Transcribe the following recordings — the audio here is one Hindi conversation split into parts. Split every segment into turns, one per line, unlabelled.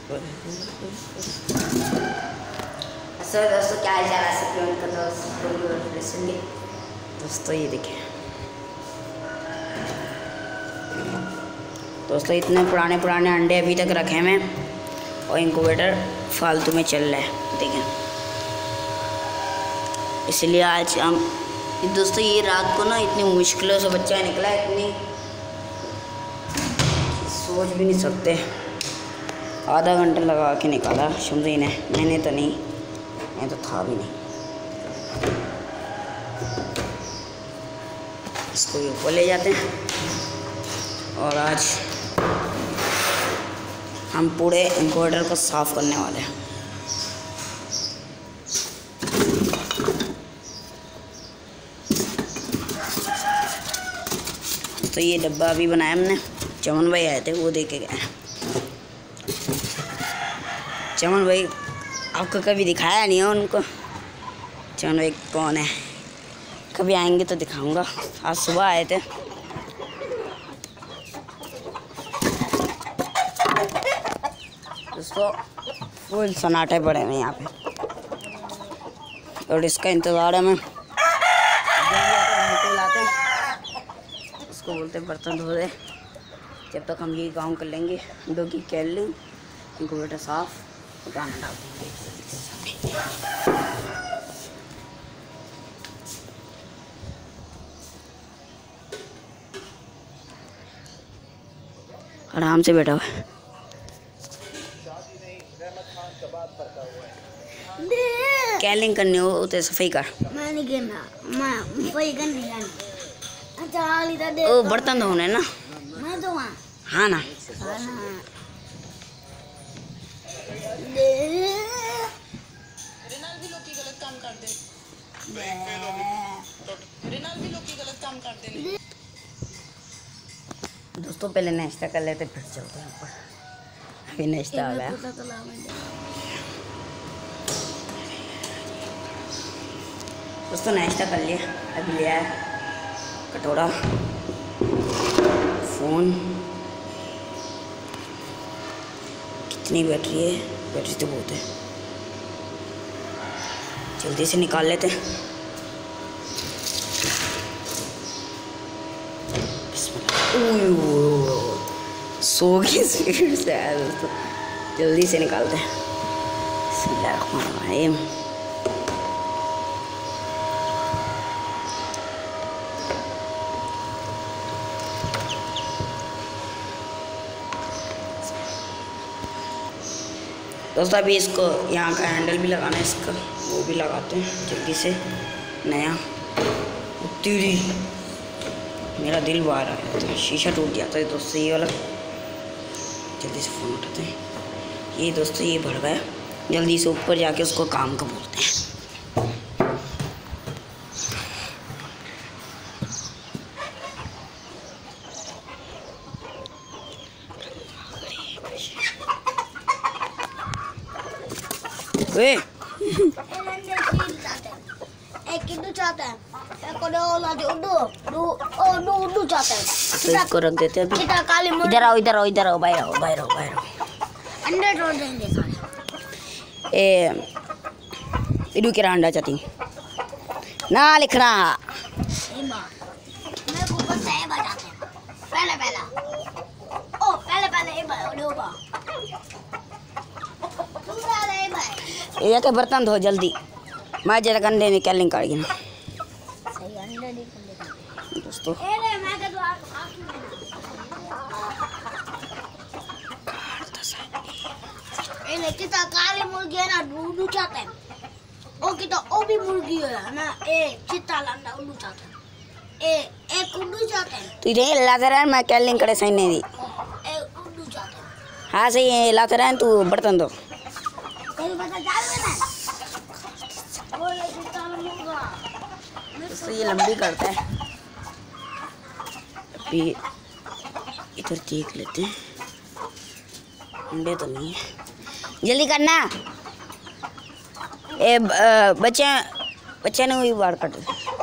दोस्तों क्या हाल चाल है दोस्तों, ये देखें दोस्तों, इतने पुराने पुराने अंडे अभी तक रखे हैं और इंक्यूबेटर फालतू में चल रहा है, देखें। इसलिए आज हम दोस्तों ये रात को ना इतनी मुश्किलों से बच्चा निकला, इतनी सोच भी नहीं सकते। आधा घंटा लगा के निकाला शुमरी ने, मैंने तो नहीं, मैं तो था भी नहीं। इसको ऊपर ले जाते हैं और आज हम पूरे इंक्यूबेटर को साफ़ करने वाले हैं। तो ये डब्बा अभी बनाया हमने, चमन भाई आए थे, वो दे के गए। चमन भाई आपको कभी दिखाया नहीं है उनको। चमन भाई कौन है, कभी आएंगे तो दिखाऊंगा। आज सुबह आए थे। दोस्तों फुल सन्नाटे पड़े हैं यहाँ पे और इसका इंतज़ार है। मैं लाते इसको बोलते बर्तन धो दे, जब तक हम ये काम कर लेंगे। डोगी कैल ली, इंक्यूबेटर साफ, दाना डाल देंगे। आराम से बैठा हुआ है। कैलिंग करनी हो तो सफाई कर।
मैं नहीं करना, मैं सफाई करनी है। अच्छा
ओ बर्तन धोने ना,
मैं तो वहाँ
हाँ ना। दोस्तों पहले नाश्ता कर लेते फिर चलते हैं ऊपर। अभी नाश्ता आ गया। दोस्तों नाश्ता कर लिया, अभी लिया कटोरा, फ़ोन। कितनी बैटरी है, बैटरी तो बहुत है, जल्दी से निकाल लेते हैं। सो गई स्पीड से आया दोस्तों, जल्दी से निकालते हैं। बिस्मिल्लाहिर्रहमानिर्रहीम। दोस्तों अभी इसको यहाँ का हैंडल भी लगाना है, इसका वो भी लगाते हैं जल्दी से। नया तेरी मेरा दिल बाहर आया था, शीशा टूट गया था दोस्तों ये वाला। जल्दी से फ़ोन उठाते हैं। ये दोस्तों ये भर गया, जल्दी से ऊपर जाके उसको काम का बोलते हैं। वे तो इसको रख देते हैं अभी। इधर आओ इधर आओ इधर आओ, बाहर आओ बाहर आओ बाहर आओ।
अंडे तोड़ देंगे सारे।
इडू के अंडा चाहती ना लिखना। ये के बर्तन धो जल्दी, मैं जरा अंडे निकाल निकाल ना दोस्तों।
कितना काली मुर्गी है ना, उल्लू चाहते हैं। ओ कितना ओ भी मुर्गी है ना, ए चिट्टा लंडा उल्लू चाहते हैं। एक उल्लू चाहते हैं।
तू ये लाते रह, मैं कैलिंग करे सही नहीं दी।
ए उल्लू चाहते हैं।
हाँ सही है, लाते रह, तू बर्तन दो।
तेरी पता चल रहा है वो ये चिट्टा लंडा
तो ये लंबी करता है। अभी इधर देख लेते हैं, अंडे तो नहीं है, जल्दी करना। ए बच्चे ने वही बाढ़ काट।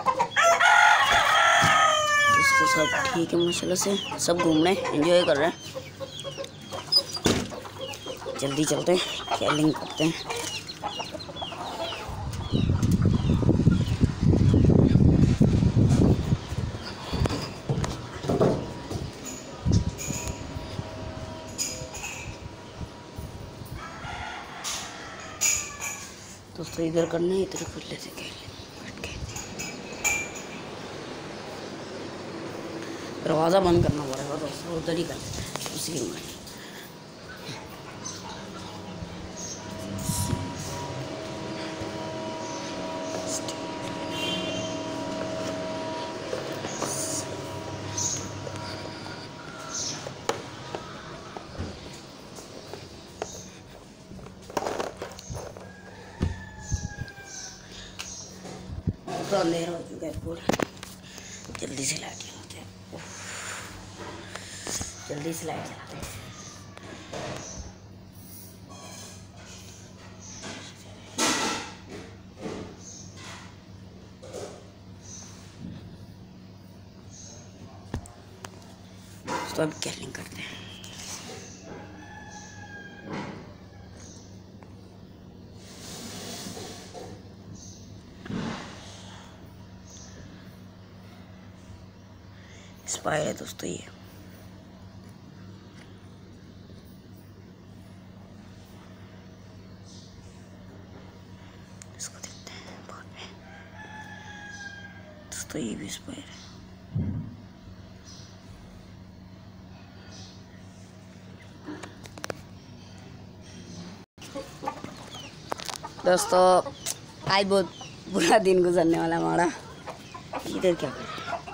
तो सब ठीक है माशाल्लाह से, सब घूम रहे हैं, एंजॉय कर रहे हैं। जल्दी चलते हैं, कैलिंग करते हैं। दोस्तों इधर करना है, इधर कर लेते कैलिंग के। दरवाज़ा बंद करना पड़ेगा दोस्तों, उधर ही कर लेते हैं उसी रूम में। तो अंधेरा हो चुका है पूरा, जल्दी से लाइट जलाते हैं। जल्दी से लाइट जलाते हैं। तो अब कैलिंग करते हैं। एक्सपायर है दोस्तों ये। इसको देखते हैं बाद में। दोस्तों ये भी एक्सपायर है। दोस्तों आज बहुत बुरा दिन गुजरने वाला हमारा। इधर क्या कर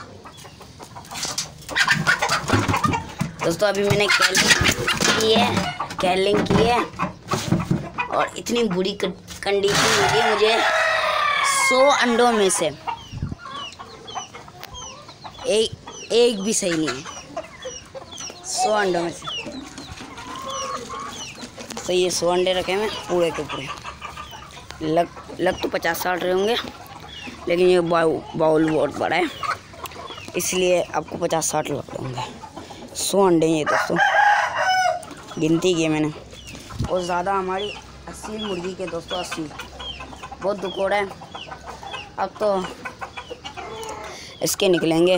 दोस्तों, अभी मैंने कैलिंग की है और इतनी बुरी कंडीशन लगी मुझे। 100 अंडों में से एक भी सही नहीं है। 100 अंडों में से तो ये 100 अंडे रखे हैं पूरे के पूरे। लग तो 50-60 रहे होंगे, लेकिन ये बाउल बहुत बड़ा है, इसलिए आपको 50-60 लग रहे होंगे। 100 अंडे ये दोस्तों, गिनती की है मैंने। और ज़्यादा हमारी असील मुर्गी के दोस्तों, असील बहुत दुकोड़ा है। अब तो इसके निकलेंगे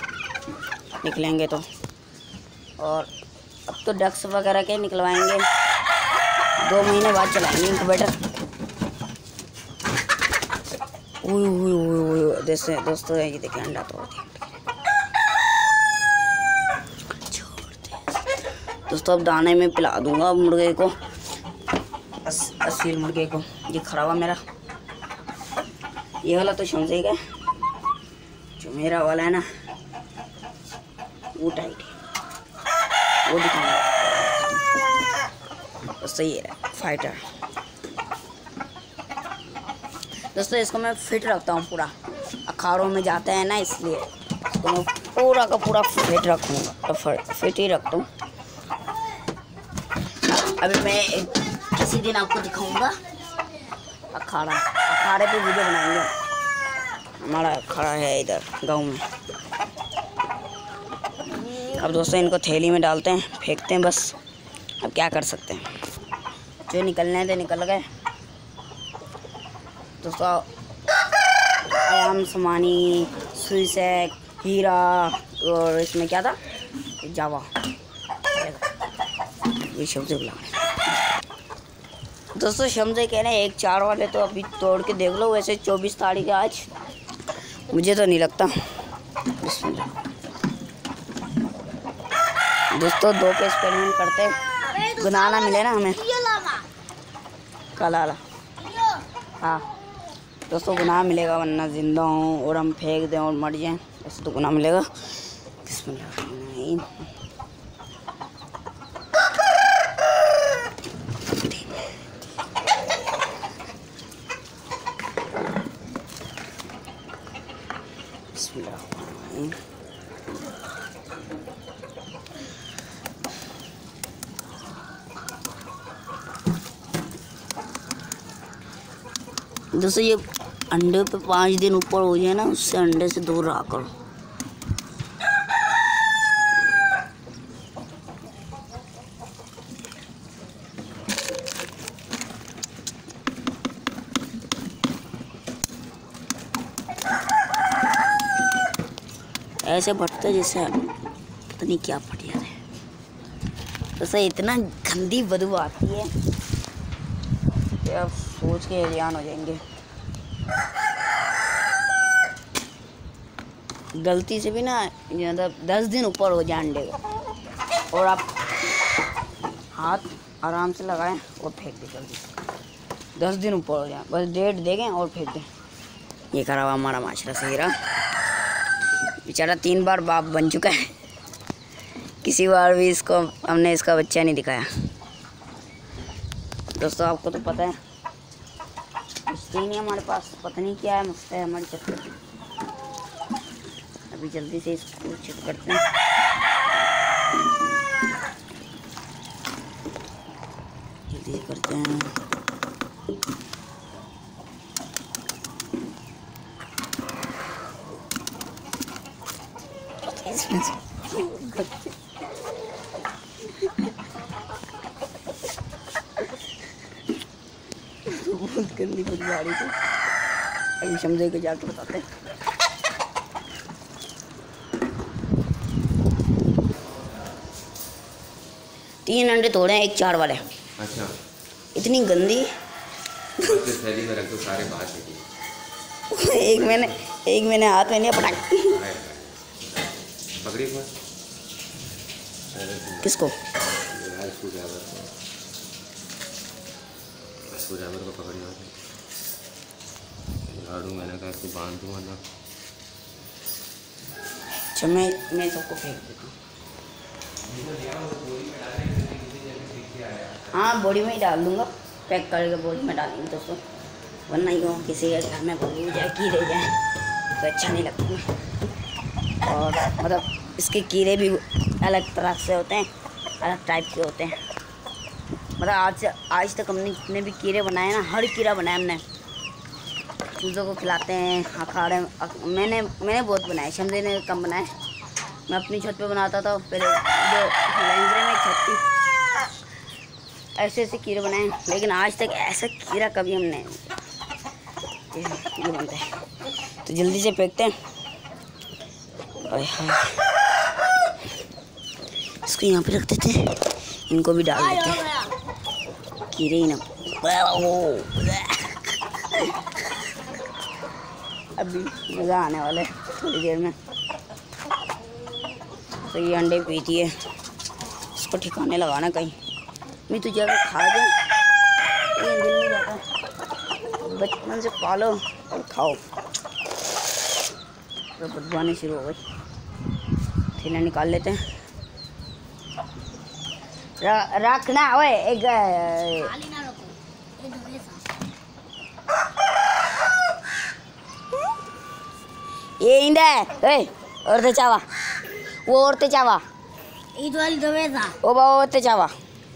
तो, और अब तो डक्स वगैरह के निकलवाएंगे। 2 महीने बाद चलाएंगे इनक्यूबेटर। दोस्तों ये देखिए अंडा तोड़ दिया। दोस्तों अब दाने में पिला दूंगा मुर्गे को, असील मुर्गे को। ये खड़ा हुआ मेरा, ये वाला तो शमसे का, जो मेरा वाला है ना वो टाइट है, वो दिखाऊंगा। दोस्तों ये रहा फाइटर। दोस्तों इसको मैं फिट रखता हूँ पूरा, अखाड़ों में जाते हैं ना, इसलिए इसको मैं पूरा का पूरा फिट रखूँगा, फिट ही रखता हूँ। अभी मैं किसी दिन आपको दिखाऊंगा अखाड़े पे वीडियो बनाएंगे। हमारा अखाड़ा है इधर गांव में। अब दोस्तों इनको थैली में डालते हैं, फेंकते हैं बस। अब क्या कर सकते हैं, जो निकलने थे निकल गए। दोस्तों आयाम समानी, सुईसैक, हीरा, और इसमें क्या था, जावा, ये शब्द बुला रहे। दोस्तों शमसे कह रहे हैं 1-4 वाले, तो अभी तोड़ के देख लो। वैसे 24 तारीख है आज, मुझे तो नहीं लगता। दोस्तों 2 पे एक्सपेरिमेंट करते हैं, गुनाह ना मिले ना हमें। कल आला हाँ दोस्तों, गुनाह मिलेगा, वरना जिंदा हूँ और हम फेंक दें और मर जाएं, ऐसे तो गुनाह मिलेगा। बिस्मिल्लाह। दोस्तों ये अंडे पे 5 दिन ऊपर हो जाए ना, उससे अंडे से दूर रहा करो। ऐसे फटते जैसे पता नहीं क्या फट जाता है। तो इतना गंदी बदबू आती है कि आप सोच के हैरान हो जाएंगे। गलती से भी ना मतलब 10 दिन ऊपर हो जाए अंडे को और आप हाथ आराम से लगाएं और फेंक दें जल्दी से। 10 दिन ऊपर हो जाए, बस डेट देंगे और फेंक दें। ये करा हुआ हमारा माशरा सहीरा बेचारा 3 बार बाप बन चुका है, किसी बार भी इसको हमने इसका बच्चा नहीं दिखाया। दोस्तों आपको तो पता है कुछ नहीं हमारे पास, पता नहीं क्या है मस्त है हमारी छत पर। अभी जल्दी से इसको चेक करते हैं। जल्दी से करते हैं। बहुत गंदी बदबू आ रही थी। अभी समझे के जाके बताते हैं। तीन अंडे तोड़े हैं, एक 4 वाले।
अच्छा,
इतनी गंदी।
थैली में रख दो सारे बाहर।
एक मैंने हाथ में नहीं पटा।
पकड़ी को
किसको?
ड्राइवर को पकड़ी झाड़ू मैंने कहा इसको बांध दूँगा ना।
अच्छा मैं सबको फेंक देता हूँ। हाँ बोरी में ही डाल दूँगा, पैक करके बोरी में डालेंगे दोस्तों, वरना ही किसी के घर में बदबू जाए कीड़े जाए तो अच्छा नहीं लगता ना। और मतलब इसके कीड़े भी अलग तरह से होते हैं, अलग टाइप के होते हैं। मतलब आज तक हमने जितने भी कीड़े बनाए ना, हर कीड़ा बनाया हमने। चूज़ों को खिलाते हैं, अखाड़े मैंने बहुत बनाए, शमदे ने कम बनाए। मैं अपनी छत पे बनाता था पहले, जो लैंजरे में छत थी, ऐसे कीड़े बनाए। लेकिन आज तक ऐसा कीड़ा कभी हमने ये बनता है। तो जल्दी से फेंकते हैं। इसको यहाँ पे रख देते हैं, इनको भी डाल देते हैं, कीड़े ही ना। अभी मज़ा आने वाला है थोड़ी देर में। तो ये अंडे पीती है, इसको ठिकाने लगाना कहीं मैं तो जब खा दे ये दिल नहीं जाता। बचपन से पालो और खाओ। तो बदबू आनी शुरू हो गई। थैला निकाल लेते हैं। रखना ओए एक ये इंडा है औरते चावा, वो औरते चावा
ईद वाली दवेजा
ओ बा औरते चावा।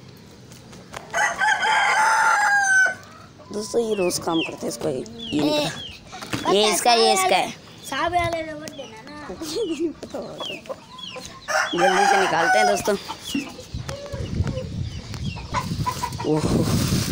दोस्तों ये रोज काम करते हैं, इसको ये नहीं पता। ये इसका है।
साहब वाले ने मत देना ना।
जल्दी से निकालते हैं दोस्तों। ओह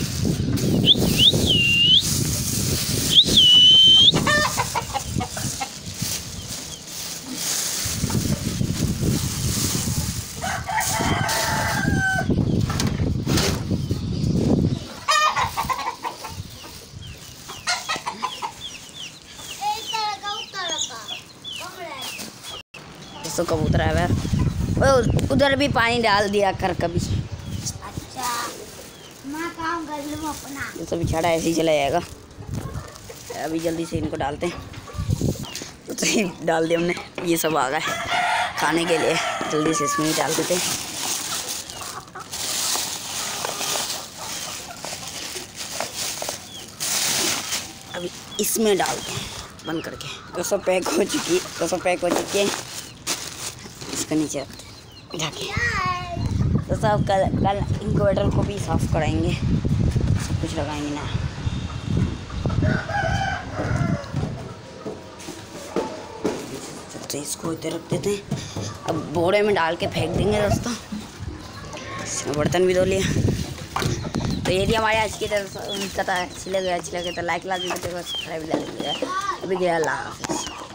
तो कबूतर है यार, उधर भी पानी डाल दिया कर कभी।
अच्छा मैं काम कर लूँ अपना।
ये सब छाड़ा ऐसे ही चला जाएगा। अभी जल्दी से इनको डालते हैं। तो ये डाल दिया हमने, ये सब आ गए खाने के लिए। जल्दी से इसमें ही डाल देते हैं। अभी इसमें डालते हैं बंद करके। 200 पैक हो चुकी है। इसका नीचे ढके। तो सब कल इनवर्टर को भी साफ़ कराएंगे, सब कुछ लगाएंगे ना। तो इसको इधर रख देते हैं। अब बोरे में डाल के फेंक देंगे दोस्तों। इसमें बर्तन भी धो लिया। तो ये थी हमारे आज की कथा। अच्छी लगे तो लाइक ला दीजिए, सब्सक्राइब ला दीजिए। अभी गया अल्लाह हाफ़िज़।